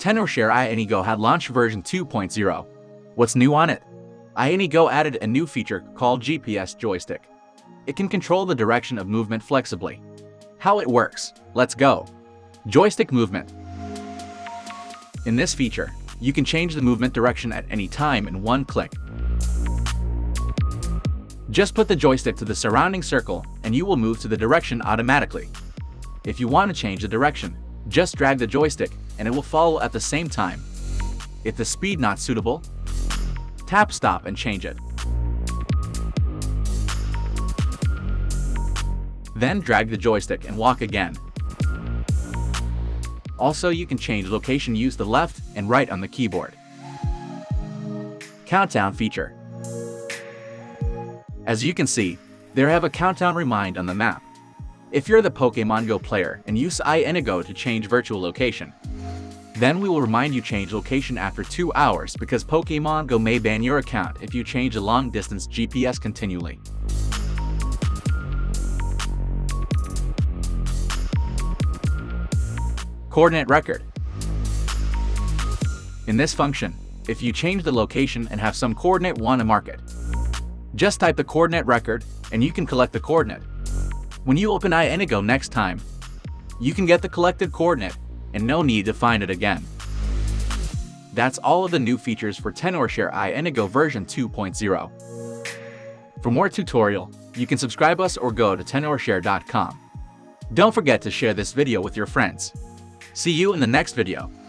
Tenorshare iAnyGo had launched version 2.0. What's new on it? iAnyGo added a new feature called GPS joystick. It can control the direction of movement flexibly. How it works? Let's go. Joystick Movement. In this feature, you can change the movement direction at any time in one click. Just put the joystick to the surrounding circle and you will move to the direction automatically. If you want to change the direction, just drag the joystick and it will follow at the same time. If the speed not suitable, tap stop and change it. Then drag the joystick and walk again. Also, you can change location, use the left and right on the keyboard. Countdown feature. As you can see, there have a countdown remind on the map. If you're the Pokémon Go player and use iAnyGo to change virtual location, then we will remind you change location after 2 hours because Pokémon Go may ban your account if you change a long-distance GPS continually. Coordinate record. In this function, if you change the location and have some coordinate want to mark it, just type the coordinate record and you can collect the coordinate. When you open iAnyGo next time, you can get the collected coordinate and no need to find it again. That's all of the new features for Tenorshare iAnyGo version 2.0. For more tutorial, you can subscribe us or go to tenorshare.com. Don't forget to share this video with your friends. See you in the next video.